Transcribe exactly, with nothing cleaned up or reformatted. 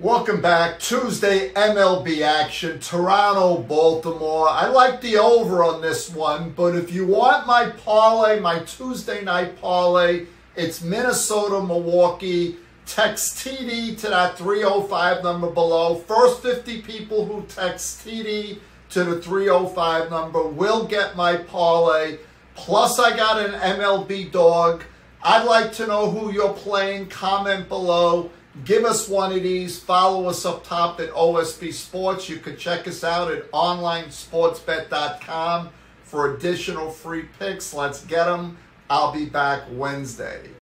Welcome back. Tuesday M L B action, Toronto, Baltimore. I like the over on this one, but if you want my parlay, my Tuesday night parlay, it's Minnesota, Milwaukee. Text T D to that three oh five number below. First fifty people who text T D to the three oh five number will get my parlay. Plus, I got an M L B dog. I'd like to know who you're playing. Comment below. Give us one of these. Follow us up top at O S B Sports. You can check us out at online sports bet dot com for additional free picks. Let's get them. I'll be back Wednesday.